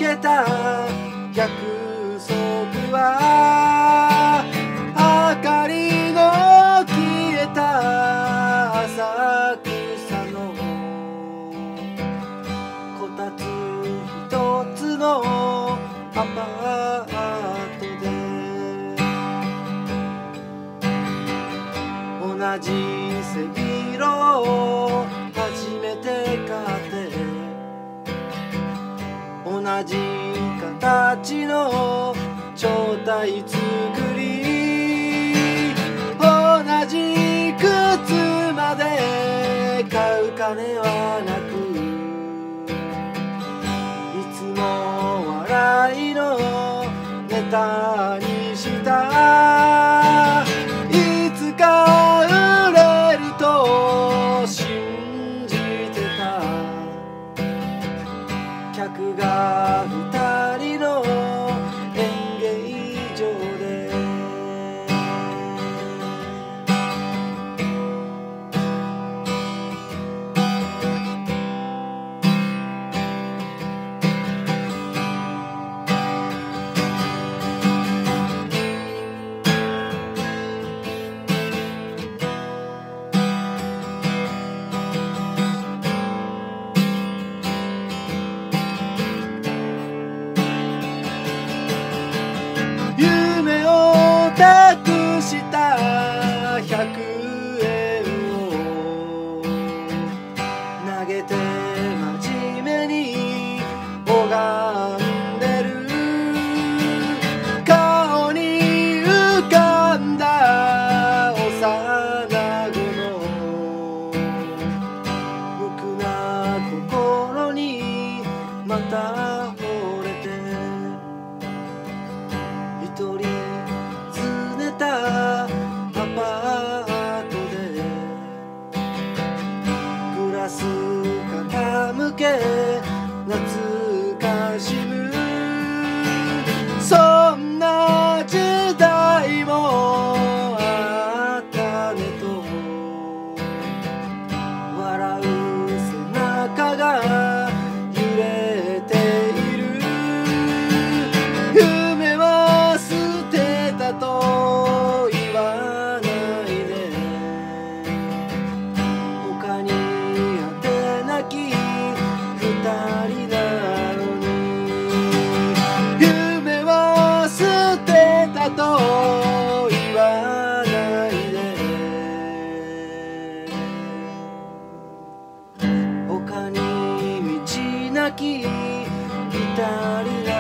けた約束は明かりの消えた浅草のこたつ一つのアパートで同じ背広を初めて買って同じ形の超体作り同じ靴まで買う金はなくいつも笑いのネタにしたいつか売れると信じてた客が二人の演芸場で夢を託した100円を投げて真面目に拝んでる顔に浮かんだ幼子の無垢な心にまた惚れて一人拗ねたアパートでグラス傾け懐かしむそんな時代もあったねと笑う背中が揺れている夢は捨てたと言わないで他にあてなき二人なのに夢は捨てたと言わないで他に道なき二人なのに